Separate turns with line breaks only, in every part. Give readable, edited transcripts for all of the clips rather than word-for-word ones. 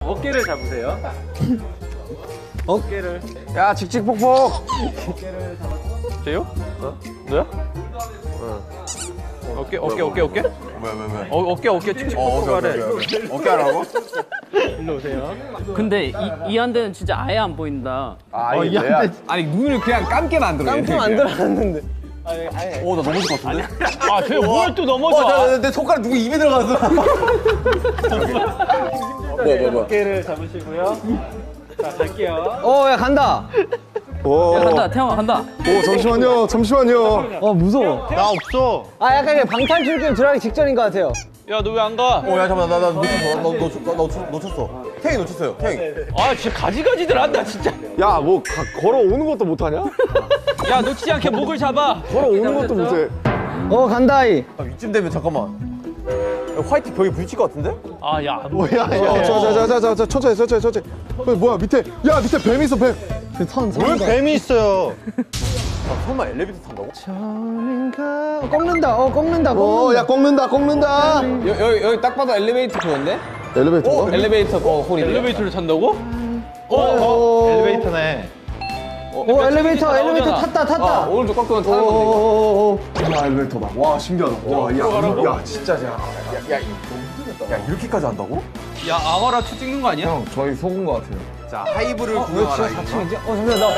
어깨를 잡으세요. 어깨를.
야, 직직폭폭.
어깨를 잡았어.
쟤요? 너야? 어깨.
왜?
어깨 찍찍하래.
어깨 하라고?
일로 오세요.
근데 이 한대는 진짜 아예 안 보인다.
아, 이게 내야. 아니, 눈을 그냥 감게 만들어.
깜짝 만들어놨는데.
오, 나 넘어질 것 같은데?
아, 쟤 뭘 또 넘어져?
내 손가락 누구 입에 들어갔어. 뭐.
어깨를 잡으시고요. 자, 갈게요.
야 간다.
야, 간다, 태영아 간다.
잠시만요. 무서워.
나 없어.
약간 그냥 방탈출 게임 들어가기 직전인 것 같아요.
야, 너 왜 안 가?
야, 잠깐만, 나 놓쳤어. 태형이 놓쳤어요, 태형이.
아, 진짜 가지가지들 한다, 진짜.
야, 뭐 걸어오는 것도 못하냐?
야, 놓치지 않게 목을 잡아.
걸어오는 것도 못해.
간다이.
이쯤 되면 잠깐만. 화이트 벽에 부딪힐 것 같은데?
아, 야.
자, 천천히. 뭐야, 밑에 뱀 있어, 뱀.
왜
뱀이 있어요?
설마 엘리베이터 탄다고?
꺾는다.
야, 꺾는다.
여기 딱 봐도 엘리베이터 그건데?
엘리베이터.
엘리베이터 홀인데?
엘리베이터를 탄다고?
엘리베이터네.
엘리베이터 탔다.
오른쪽 꺾으면 타는 건데.
야, 엘리베이터다. 와, 신기하다. 와, 야, 진짜.
야, 이렇게까지 한다고?
야, 악어라 초 찍는 거 아니야?
형, 저희 속은 것 같아요.
자, 하이브를 구경하라. 이거.
잠시만 나.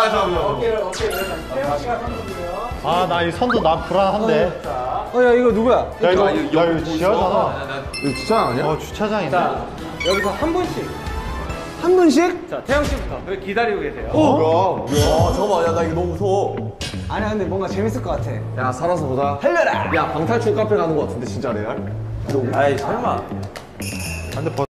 아, 나 이 선도 나 불안한데.
야 이거 누구야?
야, 이거 지하잖아.
이거 주차장 아니야?
주차장인데. 여기서 한 분씩.
한 분씩?
자, 태영 씨부터. 여기 기다리고 계세요.
잠깐만, 야, 나 이거 너무 무서워.
아니야 근데 뭔가 재밌을 것 같아.
야, 살아서 보자.
달려라.
야, 방탈출 카페 가는 것 같은데, 진짜 레알?
아이, 설마.